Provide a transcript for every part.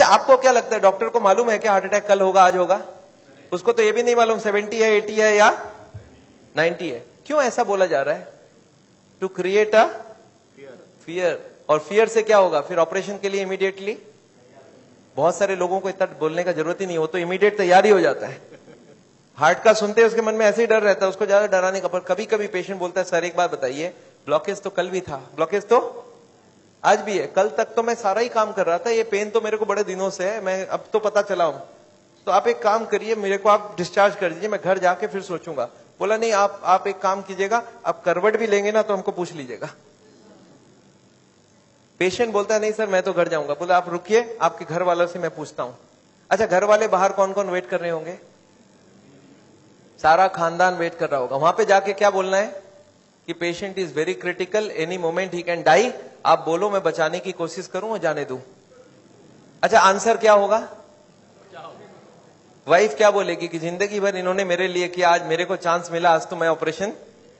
आपको क्या लगता है, डॉक्टर को मालूम है कि हार्ट अटैक कल होगा आज होगा? उसको तो ये भी नहीं मालूम 70 है 80 है या 90 है। क्यों ऐसा बोला जा रहा है? To create a fear. और फियर से क्या होगा फिर? ऑपरेशन के लिए इमीडिएटली, बहुत सारे लोगों को इतना बोलने का जरूरत ही नहीं, हो तो इमीडिएट तैयारी हो जाता है। हार्ट का सुनते उसके मन में ऐसे ही डर रहता है, उसको ज्यादा डराने का। पर कभी कभी पेशेंट बोलता है सर एक बात बताइए, ब्लॉकेज तो कल भी था, ब्लॉकेज तो आज भी है, कल तक तो मैं सारा ही काम कर रहा था, ये पेन तो मेरे को बड़े दिनों से है, मैं अब तो पता चला हूं, तो आप एक काम करिए, मेरे को आप डिस्चार्ज कर दीजिए, मैं घर जाके फिर सोचूंगा। बोला नहीं, आप एक काम कीजिएगा, आप करवट भी लेंगे ना तो हमको पूछ लीजिएगा। पेशेंट बोलता है नहीं सर मैं तो घर जाऊंगा। बोला आप रुकिए, आपके घर वालों से मैं पूछता हूं। अच्छा, घर वाले बाहर कौन कौन वेट कर रहे होंगे? सारा खानदान वेट कर रहा होगा। वहां पे जाके क्या बोलना है कि patient is very critical, any moment he can die. आप बोलो मैं बचाने की कोशिश करूं और जाने दूं। अच्छा, आंसर क्या होगा? वाइफ क्या बोलेगी कि जिंदगी भर इन्होंने मेरे लिए किया, आज मेरे को चांस मिला, आज तो मैं ऑपरेशन।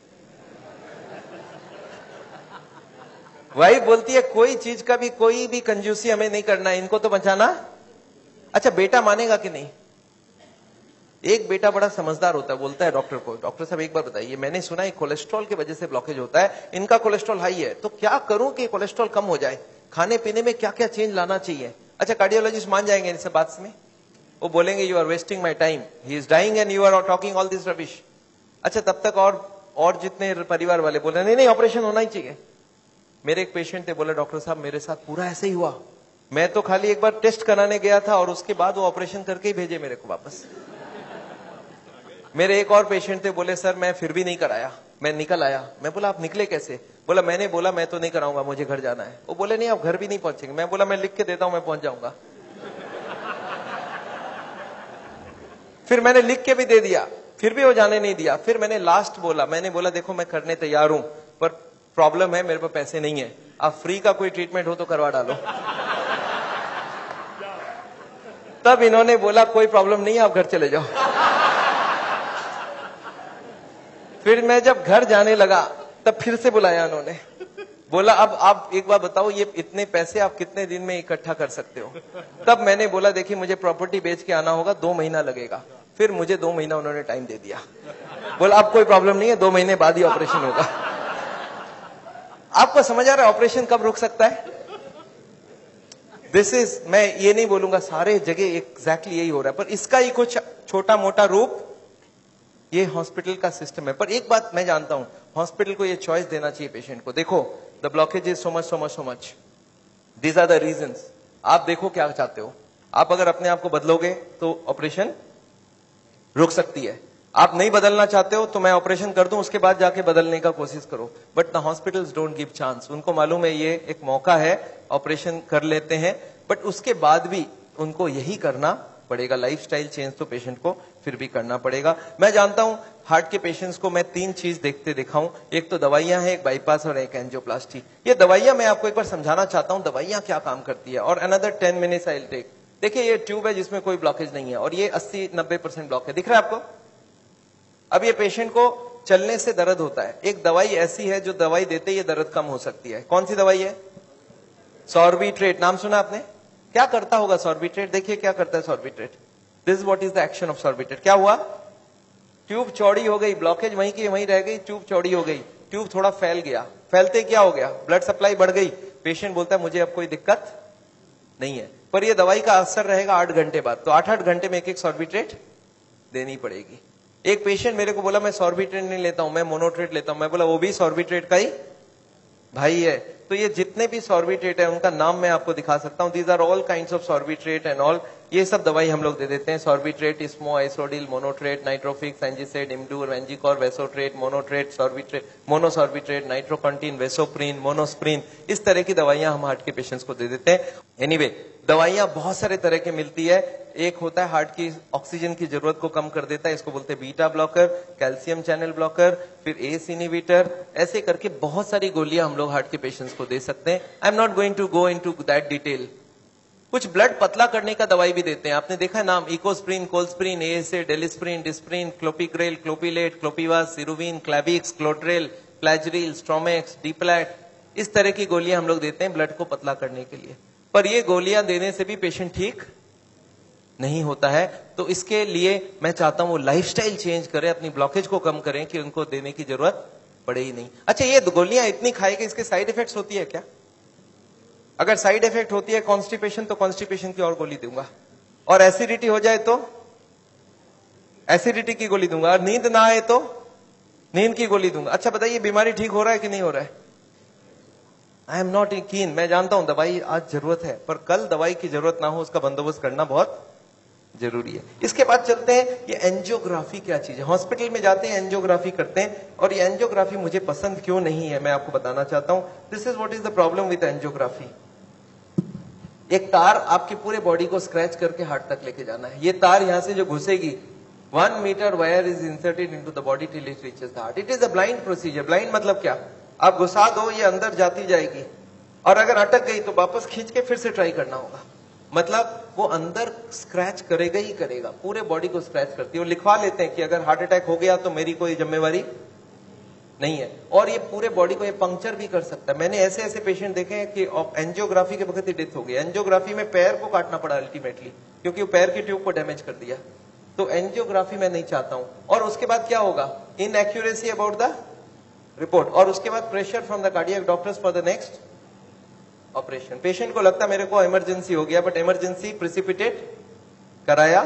वाइफ बोलती है कोई चीज का भी कोई भी कंजूसी हमें नहीं करना है, इनको तो बचाना। अच्छा, बेटा मानेगा कि नहीं? एक बेटा बड़ा समझदार होता है, बोलता है डॉक्टर को, डॉक्टर साहब एक बार बताइए, मैंने सुना है कोलेस्ट्रॉल की वजह से ब्लॉकेज होता है, इनका कोलेस्ट्रॉल हाई है, तो क्या करूं कि कोलेस्ट्रॉल कम हो जाए? खाने पीने में क्या क्या चेंज लाना चाहिए? अच्छा, कार्डियोलॉजिस्ट मान जाएंगे इन सब बात में? वो बोलेंगे you are wasting my time, he is dying and you are talking all this rubbish. अच्छा, तब तक और जितने परिवार वाले बोले नहीं नहीं ऑपरेशन होना ही चाहिए। मेरे एक पेशेंट थे, बोले डॉक्टर साहब मेरे साथ पूरा ऐसे ही हुआ, मैं तो खाली एक बार टेस्ट कराने गया था और उसके बाद वो ऑपरेशन करके ही भेजे मेरे को वापस। मेरे एक और पेशेंट थे, बोले सर मैं फिर भी नहीं कराया, मैं निकल आया। मैं बोला आप निकले कैसे? बोला मैंने बोला मैं तो नहीं कराऊंगा, मुझे घर जाना है। वो बोले नहीं आप घर भी नहीं पहुंचेंगे। मैं बोला मैं लिख के देता हूं, मैं पहुंच जाऊंगा। फिर मैंने लिख के भी दे दिया, फिर भी वो जाने नहीं दिया। फिर मैंने लास्ट बोला, मैंने बोला देखो मैं करने तैयार हूं, पर प्रॉब्लम है मेरे पास पैसे नहीं है, आप फ्री का कोई ट्रीटमेंट हो तो करवा डालो। तब इन्होंने बोला कोई प्रॉब्लम नहीं है, आप घर चले जाओ। फिर मैं जब घर जाने लगा तब फिर से बुलाया उन्होंने, बोला अब आप एक बार बताओ ये इतने पैसे आप कितने दिन में इकट्ठा कर सकते हो? तब मैंने बोला देखिए मुझे प्रॉपर्टी बेच के आना होगा, 2 महीना लगेगा। फिर मुझे 2 महीना उन्होंने टाइम दे दिया, बोला अब कोई प्रॉब्लम नहीं है, 2 महीने बाद ही ऑपरेशन होगा। आपको समझ आ रहा है ऑपरेशन कब रुक सकता है? दिस इज, मैं ये नहीं बोलूंगा सारे जगह एग्जैक्टली यही हो रहा है, पर इसका ही कुछ छोटा मोटा रूप ये हॉस्पिटल का सिस्टम है। पर एक बात मैं जानता हूं, हॉस्पिटल को ये चॉइस देना चाहिए पेशेंट को, देखो the blockage is so much so much so much, these are the reasons, आप देखो क्या चाहते हो। आप अगर अपने आप को बदलोगे तो ऑपरेशन रुक सकती है, आप नहीं बदलना चाहते हो तो मैं ऑपरेशन कर दूं, उसके बाद जाके बदलने का कोशिश करो। But the hospitals don't give chance, उनको मालूम है ये एक मौका है, ऑपरेशन कर लेते हैं, बट उसके बाद भी उनको यही करना पड़ेगा, लाइफस्टाइल चेंज तो पेशेंट को फिर भी करना पड़ेगा। मैं जानता हूं हार्ट के पेशेंट्स को मैं 3 चीज देखते दिखाऊं, एक तो दवाइयां हैं, एक बाईपास और एक एंजियोप्लास्टी। ये दवाइयां मैं आपको एक बार समझाना चाहता हूं दवाइयां क्या काम करती है, और another 10 minutes I will take. देखिए ये ट्यूब है जिसमें कोई ब्लॉकेज नहीं है, और ये 80-90% ब्लॉक है, दिख रहा है आपको? अब ये पेशेंट को चलने से दर्द होता है, एक दवाई ऐसी है जो दवाई देते ये दर्द कम हो सकती है। कौन सी दवाई है? सॉर्बिट्रेट, नाम सुना आपने? क्या करता होगा सॉर्बिट्रेट? देखिए क्या करता है Sorbitrate, this is what is the action of Sorbitrate. क्या हुआ? ट्यूब चौड़ी हो गई, ब्लॉकेज वहीं की वहीं रह गई, ट्यूब चौड़ी हो गई, ट्यूब थोड़ा फैल गया, फैलते क्या हो गया? ब्लड सप्लाई बढ़ गई। पेशेंट बोलता है मुझे अब कोई दिक्कत नहीं है, पर यह दवाई का असर रहेगा 8 घंटे बाद, तो 8-8 घंटे में एक सॉर्बिट्रेट देनी पड़ेगी। एक पेशेंट मेरे को बोला मैं सॉर्बिट्रेट नहीं लेता हूं, मैं मोनोट्रेट लेता हूं। मैं बोला वो भी सॉर्बिट्रेट का ही भाई है। तो ये जितने भी सॉर्बिट्रेट है उनका नाम मैं आपको दिखा सकता हूं, these are all kinds of Sorbitrate and all, ये सब दवाई हम लोग दे देते हैं। सॉर्बिट्रेट, इस्मो, आइसोडिल, मोनोट्रेट, नाइट्रोफिक्स, एंजिसेड, इमडूर, वेंजिकॉर, वेसोट्रेट, मोनोट्रेट, सॉर्बिट्रेट, मोनोसॉर्बिट्रेट, नाइट्रोकंटीन, वेसोप्रीन, मोनोस्प्रीन, इस तरह की दवाइयां हम हार्ट के पेशेंट्स को दे देते हैं। एनीवे दवाइयां बहुत सारे तरह की मिलती है, एक होता है हार्ट की ऑक्सीजन की जरूरत को कम कर देता है, इसको बोलते हैं beta blocker, calcium channel blocker, फिर एस इनहिबिटर, ऐसे करके बहुत सारी गोलियां हम लोग हार्ट के पेशेंट्स को दे सकते हैं। I am not going to go into that detail. कुछ ब्लड पतला करने का दवाई भी देते हैं, आपने देखा है नाम, Ecosprin, Colsprin, ASA, Delisprin, Disprin, Clopigrel, Clopilet, Clopivas, Ceruvin, Clavix, Clotrel, Plagril, Stromex, Deplatt, इस तरह की गोलियां हम लोग देते हैं ब्लड को पतला करने के लिए। पर ये गोलियां देने से भी पेशेंट ठीक नहीं होता है। तो इसके लिए मैं चाहता हूं वो लाइफस्टाइल चेंज करें, अपनी ब्लॉकेज को कम करें कि उनको देने की जरूरत पड़े ही नहीं। अच्छा, ये गोलियां इतनी खाएगी, इसके साइड इफेक्ट्स होती है क्या? अगर साइड इफेक्ट होती है कॉन्स्टिपेशन, तो कॉन्स्टिपेशन की और गोली दूंगा, और एसिडिटी हो जाए तो एसिडिटी की गोली दूंगा, और नींद ना आए तो नींद की गोली दूंगा। अच्छा बताइए, बीमारी ठीक हो रहा है कि नहीं हो रहा है? आई एम नॉट कीन, मैं जानता हूं दवाई आज जरूरत है, पर कल दवाई की जरूरत ना हो उसका बंदोबस्त करना बहुत जरूरी है। इसके बाद चलते हैं, ये एंजियोग्राफी क्या चीज है। हॉस्पिटल में जाते हैं, एंजियोग्राफी करते हैं, और ये एंजियोग्राफी मुझे पसंद क्यों नहीं है मैं आपको बताना चाहता हूं। This is what is the problem with angiography. एक तार आपकी पूरे बॉडी को स्क्रैच करके हार्ट तक लेके जाना है। ये तार यहां से जो घुसेगी, 1 meter wire is inserted into the body till it reaches the heart. It is a blind procedure. Blind मतलब क्या? आप घुसा दो, ये अंदर जाती जाएगी, और अगर अटक गई तो वापस खींच के फिर से ट्राई करना होगा। मतलब वो अंदर स्क्रैच करेगा ही करेगा, पूरे बॉडी को स्क्रैच करती है। वो लिखवा लेते हैं कि अगर हार्ट अटैक हो गया तो मेरी कोई जिम्मेवारी नहीं है, और ये पूरे बॉडी को ये पंक्चर भी कर सकता है। मैंने ऐसे ऐसे पेशेंट देखे हैं कि एंजियोग्राफी के वक्त ही डेथ हो गई। एंजियोग्राफी में पैर को काटना पड़ा अल्टीमेटली, क्योंकि वो पैर की ट्यूब को डैमेज कर दिया। तो एंजियोग्राफी मैं नहीं चाहता हूं। और उसके बाद क्या होगा? इनएक्यूरेसी अबाउट द रिपोर्ट, और उसके बाद pressure from the cardiac doctors for the next operation. Patient को लगता है मेरे को इमरजेंसी हो गया, बट इमरजेंसी प्रिसिपिटेट कराया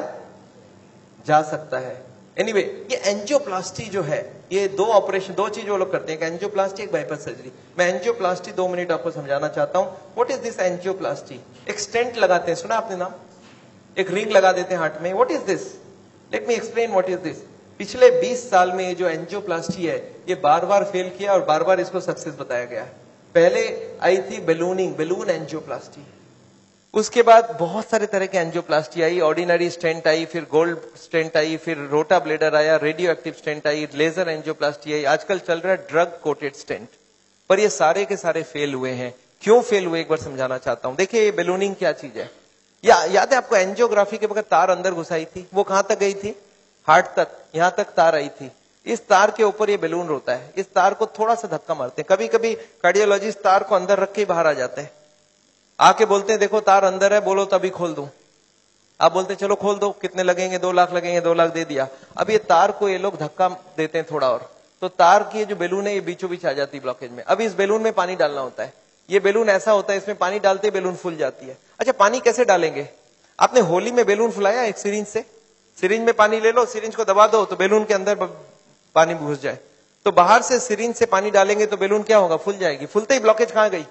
जा सकता है। एनीवे, ये एंजियोप्लास्टी जो है, ये दो ऑपरेशन, दो चीज वो लोग करते हैं, एक एंजियोप्लास्टी, एक बाईपास सर्जरी। मैं एंजियोप्लास्टी 2 मिनट आपको समझाना चाहता हूं। What is this angioplasty? एक स्टेंट लगाते हैं, सुना आपने नाम? एक रिंग लगा देते हैं हार्ट में। What is this? Let me explain what is this. पिछले 20 साल में ये जो एंजियोप्लास्टी है, ये बार बार फेल किया और बार बार इसको सक्सेस बताया गया। पहले आई थी बैलूनिंग, बैलून एंजियोप्लास्टी। उसके बाद बहुत सारे तरह के एंजियोप्लास्टी आई, ऑर्डिनरी स्टेंट आई, फिर गोल्ड स्टेंट आई, फिर रोटा ब्लेडर आया, रेडियो एक्टिव स्टेंट आई, लेजर एंजियोप्लास्टी आई, आजकल चल रहा है ड्रग कोटेड स्टेंट। पर ये सारे के सारे फेल हुए हैं। क्यों फेल हुए, एक बार समझाना चाहता हूं। देखिए, ये बैलूनिंग क्या चीज है? याद है आपको, एंजियोग्राफी के वक्त तार अंदर घुसाई थी, वो कहां तक गई थी? हार्ट तक, यहां तक तार आई थी। इस तार के ऊपर ये बैलून होता है। इस तार को थोड़ा सा धक्का मारते हैं। कभी कभी कार्डियोलॉजिस्ट तार को अंदर रख के बाहर आ जाते हैं, आके बोलते हैं देखो तार अंदर है, बोलो तभी खोल दूं। आप बोलते हैं चलो खोल दो, कितने लगेंगे? 2 लाख लगेंगे। 2 लाख दे दिया। अब ये तार को ये लोग धक्का देते हैं थोड़ा और, तो तार की जो बैलून है ये बीचों बीच आ जाती है ब्लॉकेज में। अब इस बैलून में पानी डालना होता है। ये बैलून ऐसा होता है, इसमें पानी डालते ही बैलून फूल जाती है। अच्छा, पानी कैसे डालेंगे? आपने होली में बैलून फुलाया एक सिरिंज से? सिरिंज में पानी ले लो, सिरिंज को दबा दो तो बैलून के अंदर पानी घुस जाए। तो बाहर से सिरिंज से पानी डालेंगे तो बैलून क्या होगा? फूल जाएगी। फूलते ही ब्लॉकेज कहां गई?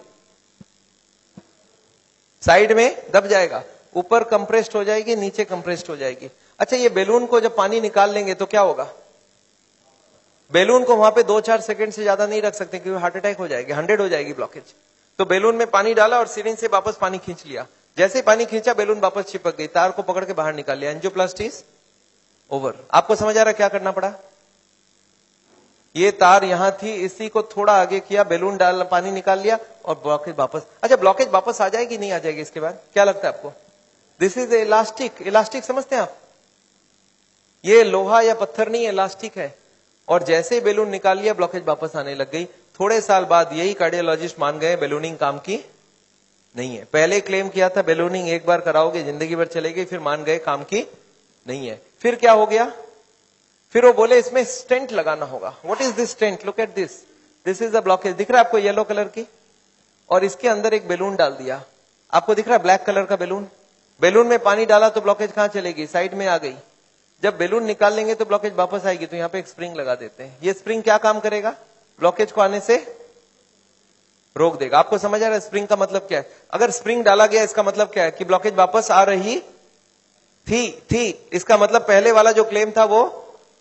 साइड में दब जाएगा, ऊपर कंप्रेस्ड हो जाएगी, नीचे कंप्रेस्ड हो जाएगी। अच्छा, ये बैलून को जब पानी निकाल लेंगे तो क्या होगा? बैलून को वहां पे 2-4 सेकंड से ज्यादा नहीं रख सकते, क्योंकि हार्ट अटैक हो जाएगी, 100 हो जाएगी ब्लॉकेज। तो बैलून में पानी डाला और सिरिंज से वापस पानी खींच लिया। जैसे ही पानी खींचा, बैलून वापस चिपक गई, तार को पकड़ के बाहर निकाल लिया। Angioplasty is over. आपको समझ आ रहा क्या करना पड़ा? ये तार यहां थी, इसी को थोड़ा आगे किया, बैलून डाल, पानी निकाल लिया और ब्लॉकेज वापस। अच्छा, ब्लॉकेज वापस आ जाएगी नहीं आ जाएगी इसके बाद? क्या लगता है आपको? This is elastic. इलास्टिक समझते हैं आप? ये लोहा या पत्थर नहीं, इलास्टिक है। और जैसे ही बैलून निकाल लिया, ब्लॉकेज वापस आने लग गई। थोड़े साल बाद यही कार्डियोलॉजिस्ट मान गए बैलूनिंग काम की नहीं है। पहले क्लेम किया था बैलूनिंग एक बार कराओगे जिंदगी भर चलेगी, फिर मान गए काम की नहीं है। फिर क्या हो गया? फिर वो बोले इसमें स्टेंट लगाना होगा। What is this stent? Look at this, this is the blockage. दिख रहा है आपको येलो कलर की? और इसके अंदर एक बैलून डाल दिया। आपको दिख रहा है ब्लैक कलर का बैलून? बैलून में पानी डाला तो ब्लॉकेज कहां चलेगी? साइड में आ गई। जब बैलून निकाल लेंगे तो ब्लॉकेज वापस आएगी। तो यहाँ पे एक स्प्रिंग लगा देते हैं। ये स्प्रिंग क्या काम करेगा? ब्लॉकेज को आने से रोक देगा। आपको समझ आ रहा है स्प्रिंग का मतलब क्या है? अगर स्प्रिंग डाला गया, इसका मतलब क्या है? कि ब्लॉकेज वापस आ रही थी। इसका मतलब पहले वाला जो क्लेम था वो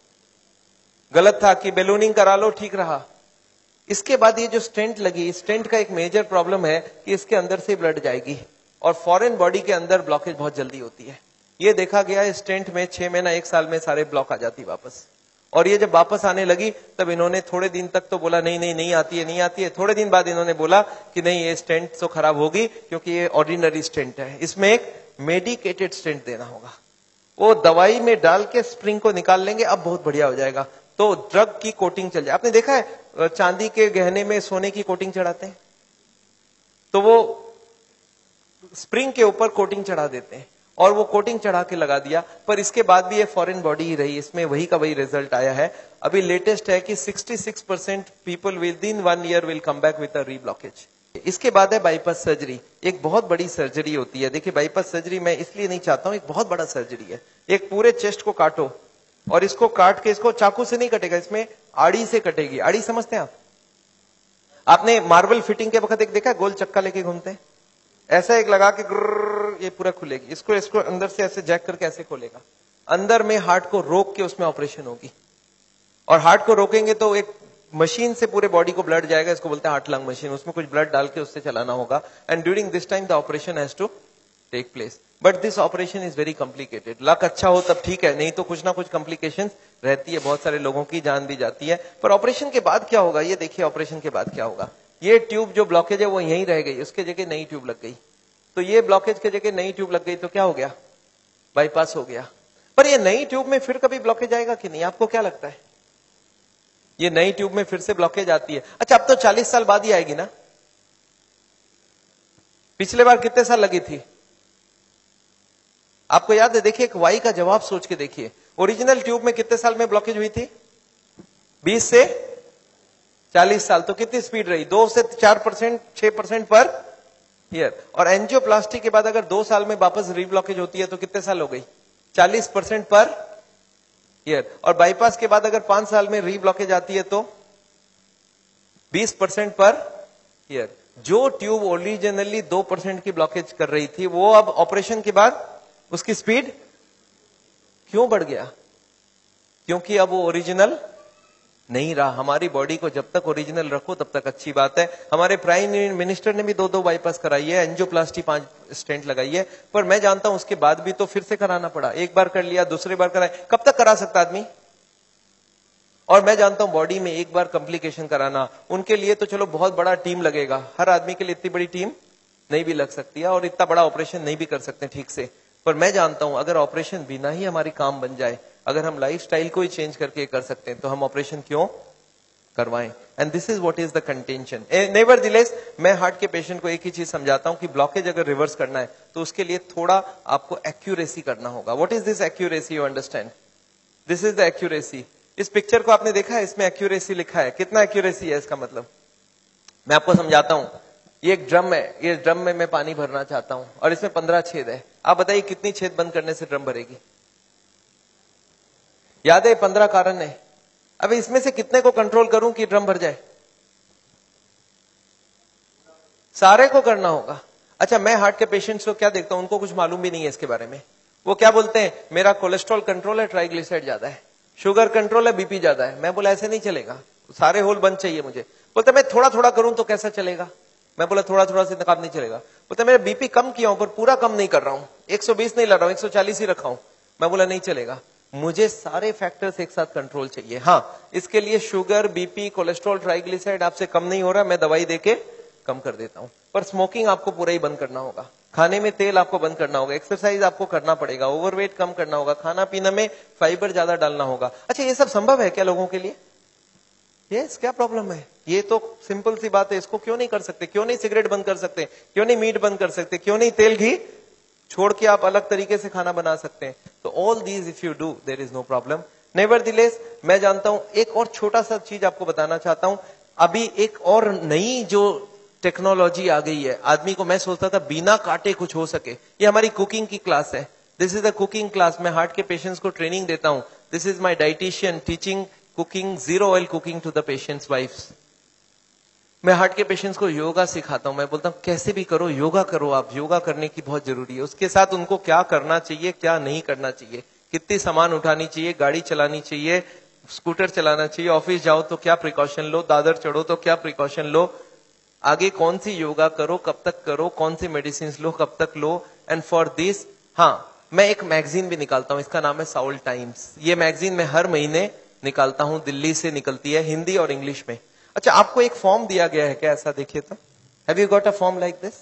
गलत था कि बैलूनिंग करा लो, ठीक रहा। इसके बाद ये जो स्टेंट लगी, स्टेंट का एक मेजर प्रॉब्लम है कि इसके अंदर से ब्लड जाएगी, और फॉरेन बॉडी के अंदर ब्लॉकेज बहुत जल्दी होती है। ये देखा गया है स्टेंट में 6 महीना 1 साल में सारे ब्लॉक आ जाती वापस। और ये जब वापस आने लगी तब इन्होंने थोड़े दिन तक तो बोला नहीं आती है। थोड़े दिन बाद इन्होंने बोला कि नहीं, ये स्टेंट तो खराब होगी क्योंकि ये ऑर्डिनरी स्टेंट है, इसमें एक मेडिकेटेड स्टेंट देना होगा। वो दवाई में डाल के स्प्रिंग को निकाल लेंगे, अब बहुत बढ़िया हो जाएगा। तो ड्रग की कोटिंग चल जाए। आपने देखा है चांदी के गहने में सोने की कोटिंग चढ़ाते हैं, तो वो स्प्रिंग के ऊपर कोटिंग चढ़ा देते हैं और वो कोटिंग चढ़ा के लगा दिया, पर इसके बाद भी ये फॉरेन बॉडी ही रही, इसमें वही का वही रिजल्ट आया है। अभी लेटेस्ट है कि 66% people within 1 year will come back with a reblockage. इसके बाद है बाईपास सर्जरी। एक बहुत बड़ी सर्जरी होती है। देखिए बाईपास सर्जरी मैं इसलिए नहीं चाहता हूं, एक बहुत बड़ा सर्जरी है। एक पूरे चेस्ट को काटो और इसको काट के, इसको चाकू से नहीं कटेगा, इसमें आड़ी से कटेगी। आड़ी समझते हैं आप? आपने मार्बल फिटिंग के वक्त एक देखा, गोल चक्का लेके घूमते हैं, ऐसा एक लगा के ये पूरा खुलेगी। इसको अंदर से ऐसे जैक करके ऐसे खोलेगा, अंदर में हार्ट को रोक के उसमें ऑपरेशन होगी। और हार्ट को रोकेंगे तो एक मशीन से पूरे बॉडी को ब्लड जाएगा, इसको बोलते हैं हार्ट लंग मशीन। उसमें कुछ ब्लड डाल के उससे चलाना होगा। And during this time the operation has to take place, but this operation is very complicated. Luck अच्छा हो तब ठीक है, नहीं तो कुछ ना कुछ कॉम्प्लिकेशंस रहती है, बहुत सारे लोगों की जान भी जाती है। पर ऑपरेशन के बाद क्या होगा, ये देखिए ऑपरेशन के बाद क्या होगा। ये ट्यूब जो ब्लॉकेज है वो यहीं रह गई, उसके जगह नई ट्यूब लग गई। तो ये ब्लॉकेज के जगह नई ट्यूब लग गई तो क्या हो गया, बाईपास हो गया। पर ये नई ट्यूब में फिर कभी ब्लॉकेज आएगा कि नहीं, आपको क्या लगता है? ये नई ट्यूब में फिर से ब्लॉकेज आती है। अच्छा अब तो 40 साल बाद ही आएगी ना, पिछले बार कितने साल लगी थी आपको याद है? देखिए एक वाई का जवाब सोच के देखिए, ओरिजिनल ट्यूब में कितने साल में ब्लॉकेज हुई थी? 20 से 40 साल। तो कितनी स्पीड रही? 2 से 4%, 6% पर ईयर। और एंजियोप्लास्टी के बाद अगर 2 साल में वापस रीब्लॉकेज होती है तो कितने साल हो गई? 40% पर ईयर। और बाईपास के बाद अगर 5 साल में रीब्लॉकेज आती है तो 20% पर ईयर। जो ट्यूब ओरिजिनली 2% की ब्लॉकेज कर रही थी वो अब ऑपरेशन के बाद उसकी स्पीड क्यों बढ़ गया? क्योंकि अब वो ओरिजिनल नहीं रहा। हमारी बॉडी को जब तक ओरिजिनल रखो तब तक अच्छी बात है। हमारे प्राइम मिनिस्टर ने भी 2 बाईपास कराई है, एंजियोप्लास्टी 5 स्टेंट लगाई है। पर मैं जानता हूं उसके बाद भी तो फिर से कराना पड़ा। एक बार कर लिया, दूसरी बार कराए, कब तक करा सकता आदमी? और मैं जानता हूं बॉडी में एक बार कॉम्प्लिकेशन कराना, उनके लिए तो चलो बहुत बड़ा टीम लगेगा। हर आदमी के लिए इतनी बड़ी टीम नहीं भी लग सकती है और इतना बड़ा ऑपरेशन नहीं भी कर सकते ठीक से। पर मैं जानता हूं अगर ऑपरेशन बिना ही हमारी काम बन जाए, अगर हम लाइफस्टाइल को ही चेंज करके कर सकते हैं तो हम ऑपरेशन क्यों करवाएं? And this is what is the contention. Nevertheless मैं हार्ट के पेशेंट को एक ही चीज समझाता हूं कि ब्लॉकेज अगर रिवर्स करना है तो उसके लिए थोड़ा आपको एक्यूरेसी करना होगा। What is this accuracy? You understand? This is the accuracy. इस पिक्चर को आपने देखा है, इसमें एक्यूरेसी लिखा है। कितना एक्यूरेसी है इसका मतलब? मैं आपको समझाता हूं। ये एक ड्रम है, ये ड्रम में मैं पानी भरना चाहता हूं और इसमें 15 छेद है। आप बताइए कितनी छेद बंद करने से ड्रम भरेगी? याद है 15 कारण है। अब इसमें से कितने को कंट्रोल करूं कि ड्रम भर जाए? सारे को करना होगा। अच्छा मैं हार्ट के पेशेंट्स को क्या देखता हूं, उनको कुछ मालूम भी नहीं है इसके बारे में। वो क्या बोलते हैं, मेरा कोलेस्ट्रॉल कंट्रोल है, ट्राइग्लिसराइड ज्यादा है, शुगर कंट्रोल है, बीपी ज्यादा है। मैं बोला ऐसे नहीं चलेगा, सारे होल बंद चाहिए मुझे। बोलते मैं थोड़ा थोड़ा करूं तो कैसा चलेगा? मैं बोला थोड़ा थोड़ा से काम नहीं चलेगा। बोलते मेरा बीपी कम किया हूं पर पूरा कम नहीं कर रहा हूं, 120 नहीं ला रहा हूं, 140 ही रखा हूं। मैं बोला नहीं चलेगा, मुझे सारे फैक्टर्स एक साथ कंट्रोल चाहिए। हाँ इसके लिए शुगर, बीपी, कोलेस्ट्रॉल, ट्राइग्लिसराइड आपसे कम नहीं हो रहा, मैं दवाई देके कम कर देता हूं। पर स्मोकिंग आपको पूरा ही बंद करना होगा, खाने में तेल आपको बंद करना होगा, एक्सरसाइज आपको करना पड़ेगा, ओवरवेट कम करना होगा, खाना पीना में फाइबर ज्यादा डालना होगा। अच्छा ये सब संभव है क्या लोगों के लिए? यस, क्या प्रॉब्लम है? ये तो सिंपल सी बात है, इसको क्यों नहीं कर सकते? क्यों नहीं सिगरेट बंद कर सकते? क्यों नहीं मीट बंद कर सकते? क्यों नहीं तेल घी छोड़ के आप अलग तरीके से खाना बना सकते हैं? तो all these if you do there is no problem. Nevertheless मैं जानता हूं, एक और छोटा सा चीज आपको बताना चाहता हूं। अभी एक और नई जो टेक्नोलॉजी आ गई है, आदमी को मैं सोचता था बिना काटे कुछ हो सके। ये हमारी कुकिंग की क्लास है, this is the cooking class. मैं हार्ट के पेशेंट्स को ट्रेनिंग देता हूं। This is my dietitian teaching cooking, 0 oil cooking to the patients wives. मैं हार्ट के पेशेंट्स को योगा सिखाता हूं। मैं बोलता हूं कैसे भी करो, योगा करो, आप योगा करने की बहुत जरूरी है। उसके साथ उनको क्या करना चाहिए, क्या नहीं करना चाहिए, कितनी सामान उठानी चाहिए, गाड़ी चलानी चाहिए, स्कूटर चलाना चाहिए, ऑफिस जाओ तो क्या प्रिकॉशन लो, दादर चढ़ो तो क्या प्रिकॉशन लो, आगे कौन सी योगा करो, कब तक करो, कौन सी मेडिसिन लो, कब तक लो। एंड फॉर दिस हाँ मैं एक मैगजीन भी निकालता हूं, इसका नाम है साउल टाइम्स। ये मैगजीन मैं हर महीने निकालता हूं, दिल्ली से निकलती है, हिंदी और इंग्लिश में। अच्छा आपको एक फॉर्म दिया गया है क्या? ऐसा देखिए तो, have you got a form like this?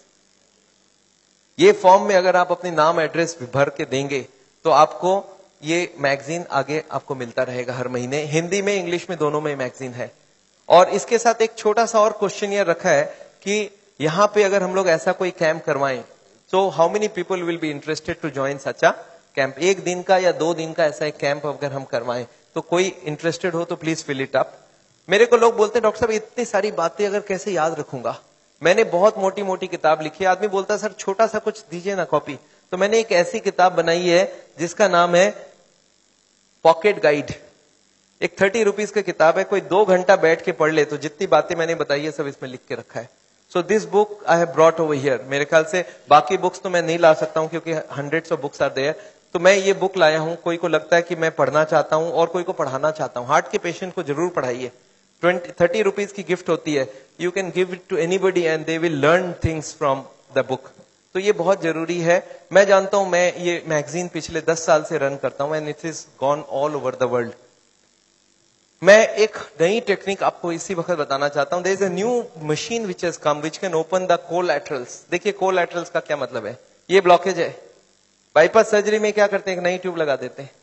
ये फॉर्म में अगर आप अपने नाम एड्रेस भर के देंगे तो आपको ये मैगजीन आगे आपको मिलता रहेगा हर महीने। हिंदी में इंग्लिश में दोनों में मैगजीन है। और इसके साथ एक छोटा सा और क्वेश्चन ये रखा है कि यहां पे अगर हम लोग ऐसा कोई कैंप करवाएं So how many people will be interested to join such a camp? एक दिन का या 2 दिन का ऐसा एक कैंप अगर हम करवाएं तो कोई इंटरेस्टेड हो तो प्लीज फिल इट अप. मेरे को लोग बोलते हैं डॉक्टर साहब इतनी सारी बातें अगर कैसे याद रखूंगा. मैंने बहुत मोटी मोटी किताब लिखी है. आदमी बोलता है सर छोटा सा कुछ दीजिए ना कॉपी. तो मैंने एक ऐसी किताब बनाई है जिसका नाम है पॉकेट गाइड. एक 30 रुपीज की किताब है. कोई 2 घंटा बैठ के पढ़ ले तो जितनी बातें मैंने बताई है सब इसमें लिख के रखा है. So this book I have brought over here. मेरे ख्याल से बाकी बुक्स तो मैं नहीं ला सकता हूं क्योंकि hundreds of books are there. तो मैं ये बुक लाया हूं. कोई को लगता है कि मैं पढ़ना चाहता हूं और कोई को पढ़ाना चाहता हूं. हार्ट के पेशेंट को जरूर पढ़ाइए. 30 रुपीज की गिफ्ट होती है. You can give it to anybody and they will learn things from the book. तो ये बहुत जरूरी है. मैं जानता हूं, मैं ये मैगजीन पिछले 10 साल से रन करता हूं and it is gone all over the world. मैं एक नई टेक्निक आपको इसी वक्त बताना चाहता हूं. There is a new machine which has come which can open the collaterals. देखिए कोलैटरल्स का क्या मतलब है. ये ब्लॉकेज है. बाईपास सर्जरी में क्या करते हैं, एक नई ट्यूब लगा देते हैं.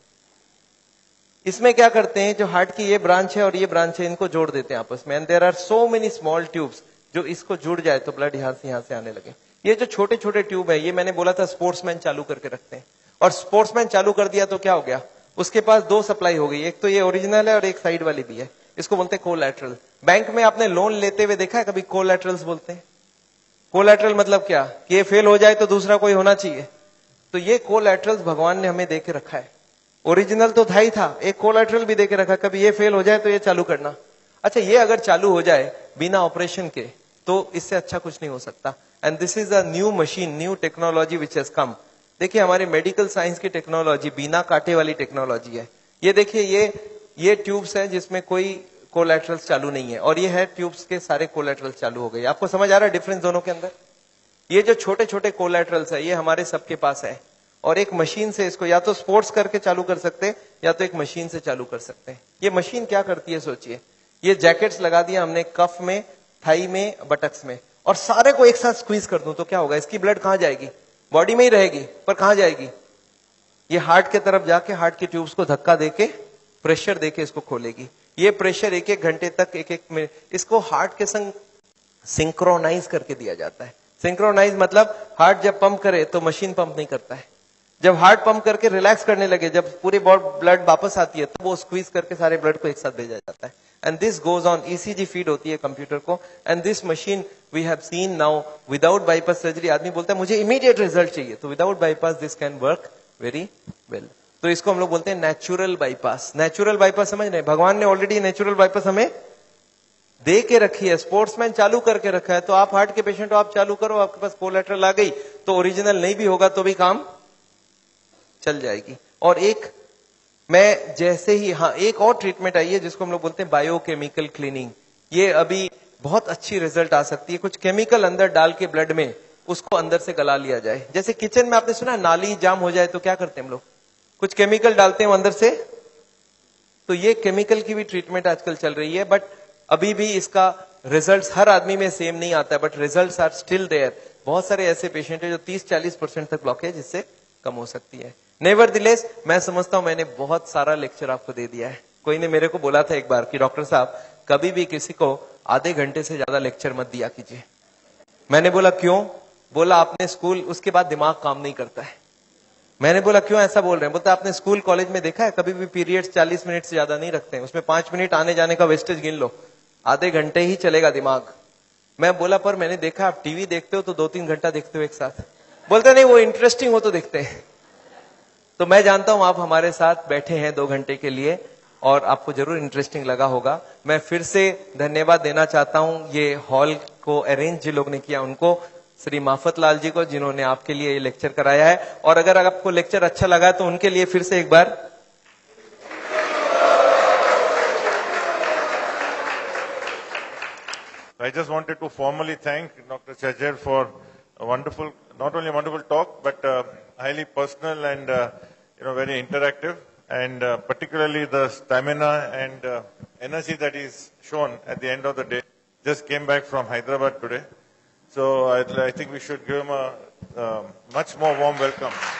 इसमें क्या करते हैं, जो हार्ट की ये ब्रांच है और ये ब्रांच है इनको जोड़ देते हैं आपस में. And there are so many small tubes. जो इसको जुड़ जाए तो ब्लड यहां से आने लगे. ये जो छोटे छोटे ट्यूब है ये मैंने बोला था स्पोर्ट्समैन चालू करके रखते हैं. और स्पोर्ट्समैन चालू कर दिया तो क्या हो गया, उसके पास 2 सप्लाई हो गई. एक तो ये ओरिजिनल है और एक साइड वाली भी है. इसको बोलते हैं कोलैटरल. बैंक में आपने लोन लेते हुए देखा है कभी कोलैटरल्स बोलते हैं. कोलैटरल मतलब क्या, कि ये फेल हो जाए तो दूसरा कोई होना चाहिए. तो ये कोलैटरल्स भगवान ने हमें दे के रखा है. ओरिजिनल तो था ही था, एक कोलैटरल भी दे के रखा. कभी ये फेल हो जाए तो ये चालू करना. अच्छा ये अगर चालू हो जाए बिना ऑपरेशन के तो इससे अच्छा कुछ नहीं हो सकता. And this is a new machine, new technology which has come. देखिए हमारे मेडिकल साइंस की टेक्नोलॉजी बिना कांटे वाली टेक्नोलॉजी है. ये देखिए ये ट्यूब्स हैं जिसमें कोई कोलैटरल्स चालू नहीं है और ये है ट्यूब्स के सारे कोलैटरल्स चालू हो गए. आपको समझ आ रहा है डिफरेंस दोनों के अंदर. ये जो छोटे छोटे कोलैटरल्स है ये हमारे सबके पास है और एक मशीन से इसको या तो स्पोर्ट्स करके चालू कर सकते हैं या तो एक मशीन से चालू कर सकते हैं. ये मशीन क्या करती है सोचिए. ये जैकेट्स लगा दिया हमने कफ में, थाई में, बटक्स में और सारे को एक साथ स्क्वीज कर दूं तो क्या होगा, इसकी ब्लड कहां जाएगी, बॉडी में ही रहेगी पर कहां जाएगी, ये हार्ट के तरफ जाके हार्ट की ट्यूब्स को धक्का देके प्रेशर देके इसको खोलेगी. ये प्रेशर 1-1 घंटे तक 1-1 मिनट इसको हार्ट के संग सिंक्रोनाइज करके दिया जाता है. सिंक्रोनाइज मतलब हार्ट जब पंप करे तो मशीन पंप नहीं करता है. जब हार्ट पंप करके रिलैक्स करने लगे, जब पूरी ब्लड वापस आती है तो वो स्क्वीज करके सारे ब्लड को एक साथ भेजा जाता है. And this goes on. ECG feed होती है कंप्यूटर को. And this machine we have seen now without bypass surgery. आदमी बोलता है मुझे इमीडिएट रिजल्ट चाहिए, तो without bypass this can work very well. तो इसको हम लोग बोलते हैं नेचुरल बाईपास. नेचुरल बाईपास समझ रहे हैं, भगवान ने ऑलरेडी नेचुरल बाईपास हमें दे के रखी है. स्पोर्ट्समैन चालू करके रखा है. तो आप हार्ट के पेशेंट हो, आप चालू करो, आपके पास कोलैटरल आ गई तो ओरिजिनल नहीं भी होगा तो भी काम चल जाएगी. और एक मैं जैसे ही एक और ट्रीटमेंट आई है जिसको हम लोग बोलते हैं बायोकेमिकल क्लीनिंग. ये अभी बहुत अच्छी रिजल्ट आ सकती है. कुछ केमिकल अंदर डाल के ब्लड में उसको अंदर से गला लिया जाए. जैसे किचन में आपने सुना नाली जाम हो जाए तो क्या करते हैं हम लोग, कुछ केमिकल डालते हैं अंदर से. तो ये केमिकल की भी ट्रीटमेंट आजकल चल रही है. बट अभी भी इसका रिजल्ट हर आदमी में सेम नहीं आता है. But result are still there. बहुत सारे ऐसे पेशेंट है जो 30-40% तक ब्लॉकेज इससे कम हो सकती है. नेवरदिलेस मैं समझता हूं मैंने बहुत सारा लेक्चर आपको दे दिया है. कोई ने मेरे को बोला था एक बार कि डॉक्टर साहब कभी भी किसी को आधे घंटे से ज्यादा लेक्चर मत दिया कीजिए. मैंने बोला क्यों, बोला आपने स्कूल, उसके बाद दिमाग काम नहीं करता है. मैंने बोला क्यों ऐसा बोल रहे हैं, बोलता आपने स्कूल कॉलेज में देखा है कभी भी पीरियड्स 40 मिनट से ज्यादा नहीं रखते हैं, उसमें 5 मिनट आने जाने का वेस्टेज गिन लो, आधे घंटे ही चलेगा दिमाग. मैं बोला पर मैंने देखा आप टीवी देखते हो तो 2-3 घंटा देखते हो एक साथ. बोलते नहीं वो इंटरेस्टिंग हो तो देखते हैं. तो मैं जानता हूं आप हमारे साथ बैठे हैं 2 घंटे के लिए और आपको जरूर इंटरेस्टिंग लगा होगा. मैं फिर से धन्यवाद देना चाहता हूं ये हॉल को अरेंज जिन लोग ने किया उनको, श्री माफत लाल जी को जिन्होंने आपके लिए ये लेक्चर कराया है. और अगर आपको लेक्चर अच्छा लगा तो उनके लिए फिर से एक बार I just wanted to formally thank Dr. Chhajer for a wonderful, not only a wonderful talk, but highly personal and very interactive, and particularly the stamina and energy that is shown at the end of the day. Just came back from Hyderabad today, so I think we should give him a much more warm welcome.